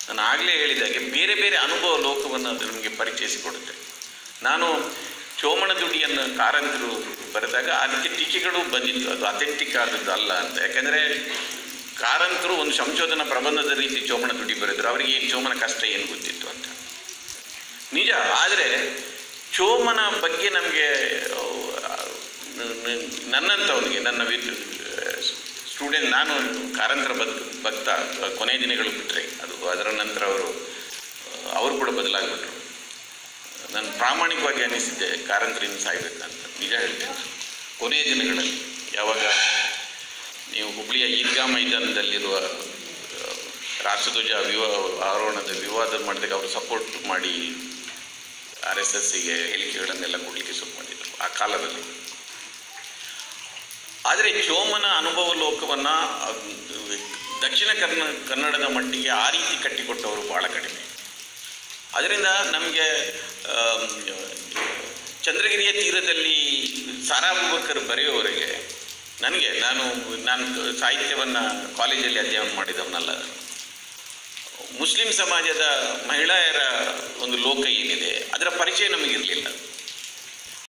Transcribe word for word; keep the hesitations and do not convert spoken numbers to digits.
ನಾನು ಆಗಲೇ ಹೇಳಿದಾಗೆ ಬೇರೆ ಬೇರೆ ಅನುಭವ ಲೋಕವನ್ನು ಅದು ನಮಗೆ ಪರಿಚಯಿಸಿಕೊಡುತ್ತೆ. ನಾನು ಚೋಮನ ದುಡಿಯನ್ನು ಕಾರಂತರು ಬರೆದಾಗ ಅದಕ್ಕೆ ಟೀಕೆಗಳು ಬಂದಿತ್ತು, ಅದು ಅಥೆಂಟಿಕ್ ಆದದ್ದು ಅಲ್ಲ ಅಂತ. ಯಾಕೆಂದರೆ ಕಾರಂತರು ಒಂದು ಸಂಶೋಧನಾ ಪ್ರಬಂಧದ ರೀತಿ ಚೋಮನ ದುಡಿ ಬರೆದರು, ಅವರಿಗೆ ಏನು ಚೋಮನ ಕಷ್ಟ ಏನು ಗೊತ್ತಿತ್ತು ಅಂತ ನಿಜ. ಆದರೆ ಚೋಮನ ಬಗ್ಗೆ ನಮಗೆ ನನ್ನಂಥವನಿಗೆ, ನನ್ನ ವಿದ್ ಸ್ಟೂಡೆಂಟ್, ನಾನು ಕಾರಂತರ ಬದ್ ಭಕ್ತ ಕೊನೆಯ ದಿನಗಳು ಬಿಟ್ಟರೆ ಅದು, ಅದರ ನಂತರ ಅವರು ಅವರು ಕೂಡ ಬದಲಾಗ್ಬಿಟ್ರು. ನಾನು ಪ್ರಾಮಾಣಿಕವಾಗಿ ಅನ್ನಿಸಿದ್ದೆ ಕಾರಂತರಿಂದ ಸಾಯ್ಬೇಕಂತ, ನಿಜ ಹೇಳ್ತೇನೆ. ಕೊನೆಯ ದಿನಗಳಲ್ಲಿ ಯಾವಾಗ ನೀವು ಹುಬ್ಳಿಯ ಈದ್ಗಾ ಮೈದಾನದಲ್ಲಿರುವ ರಾಷ್ಟ್ರಧ್ವಜ ವಿವಾ ಆರೋಹಣದ ವಿವಾದ ಮಾಡಿದಾಗ ಅವರು ಸಪೋರ್ಟ್ ಮಾಡಿ ಆರ್ ಎಸ್ ಎಸ್ಸಿಗೆ ಹೇಳಿಕೆಗಳನ್ನೆಲ್ಲ ಕೊಡಲಿಕ್ಕೆ ಶುರು ಮಾಡಿದರು ಆ ಕಾಲದಲ್ಲಿ. ಆದರೆ ಚೋಮನ ಅನುಭವ ಲೋಕವನ್ನು ದಕ್ಷಿಣ ಕನ್ನ ಕನ್ನಡದ ಮಟ್ಟಿಗೆ ಆ ರೀತಿ ಕಟ್ಟಿಕೊಟ್ಟವರು ಭಾಳ ಕಡಿಮೆ. ಅದರಿಂದ ನಮಗೆ ಚಂದ್ರಗಿರಿಯ ತೀರದಲ್ಲಿ ಸಾರಾ ಅಬೂಬಕರ್ ಬರೆಯುವವರೆಗೆ ನನಗೆ, ನಾನು ನಾನು ಸಾಹಿತ್ಯವನ್ನು ಕಾಲೇಜಲ್ಲಿ ಅಧ್ಯಯನ ಮಾಡಿದವನಲ್ಲ, ಮುಸ್ಲಿಂ ಸಮಾಜದ ಮಹಿಳೆಯರ ಒಂದು ಲೋಕ ಏನಿದೆ ಅದರ ಪರಿಚಯ ನಮಗಿರಲಿಲ್ಲ.